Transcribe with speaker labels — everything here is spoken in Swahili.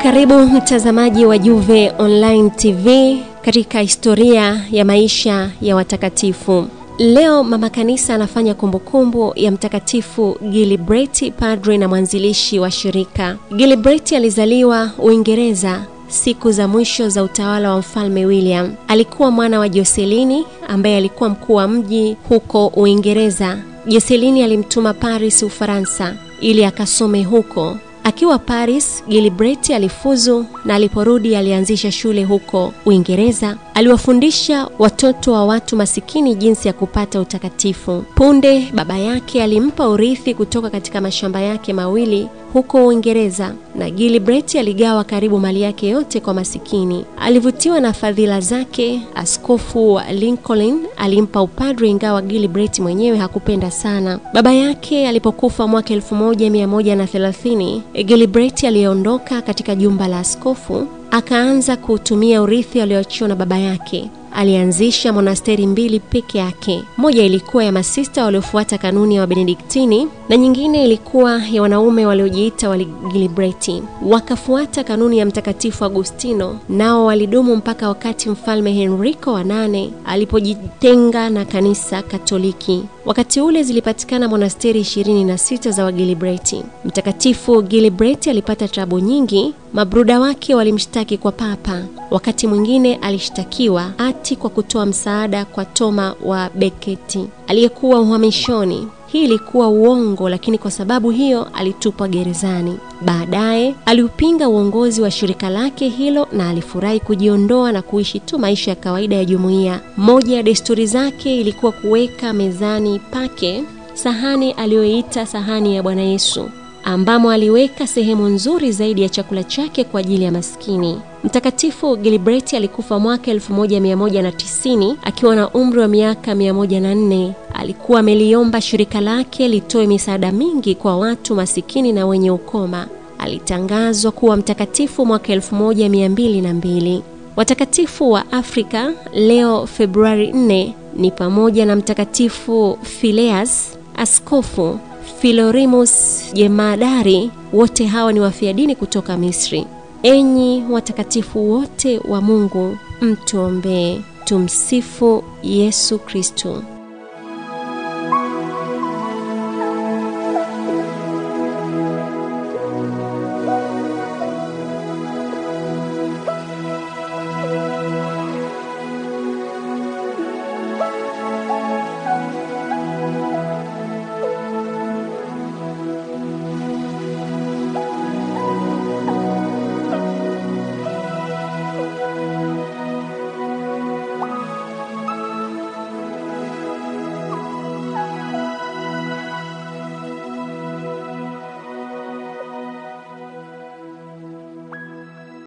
Speaker 1: Karibu mtazamaji wa JUVE Online TV katika historia ya maisha ya watakatifu. Leo mama kanisa anafanya kumbukumbu ya Mtakatifu Gilbert, Padre na Mwanzilishi wa Shirika. Gilbert alizaliwa Uingereza siku za mwisho za utawala wa Mfalme William. Alikuwa mwana wa Joselini ambaye alikuwa mkuu wa mji huko Uingereza. Joselini alimtuma Paris, Ufaransa, ili akasome huko. Akiwa Paris, Gilbert alifuzu na aliporudi alianzisha shule huko Uingereza. Aliwafundisha watoto wa watu masikini jinsi ya kupata utakatifu. Punde baba yake alimpa urithi kutoka katika mashamba yake mawili huko Uingereza, na Gilbert aligawa karibu mali yake yote kwa masikini. Alivutiwa na fadhila zake. Askofu wa Lincoln alimpa upadre, ingawa Gilbert mwenyewe hakupenda sana. Baba yake alipokufa mwaka 1130, Gilbert aliondoka katika jumba la askofu, akaanza kutumia urithi alioachiwa na baba yake. Alianzisha monasteri 2 peke yake. Moja ilikuwa ya masista waliofuata kanuni ya Wabenediktini na nyingine ilikuwa ya wanaume waliojiita wali Gilbert. Wakafuata kanuni ya Mtakatifu Agustino, nao walidumu mpaka wakati Mfalme Henrico wa 8 alipojitenga na Kanisa Katoliki. Wakati ule zilipatikana monasteri 26 za Wagilbert. Mtakatifu Gilbert alipata tabu nyingi. Mabruda wake walimshtaki kwa papa. Wakati mwingine alishtakiwa ati kwa kutoa msaada kwa Toma wa Beketi aliyekuwa uhamishoni. Hii ilikuwa uongo, lakini kwa sababu hiyo alitupwa gerezani. Baadaye aliupinga uongozi wa shirika lake hilo na alifurahi kujiondoa na kuishi tu maisha ya kawaida ya jumuiya. Moja ya desturi zake ilikuwa kuweka mezani pake sahani aliyoita sahani ya Bwana Yesu, ambamo aliweka sehemu nzuri zaidi ya chakula chake kwa ajili ya maskini. Mtakatifu Gilbert alikufa mwaka 1190 akiwa na umri wa miaka 104. Alikuwa ameliomba shirika lake litoe misaada mingi kwa watu masikini na wenye ukoma. Alitangazwa kuwa mtakatifu mwaka 1202. Watakatifu wa Afrika leo Februari 4 ni pamoja na Mtakatifu Phileas, askofu, Philorimus jemadari. Wote hawa ni wafiadini kutoka Misri. Enyi watakatifu wote wa Mungu, mtuombee. Tumsifu Yesu Kristo.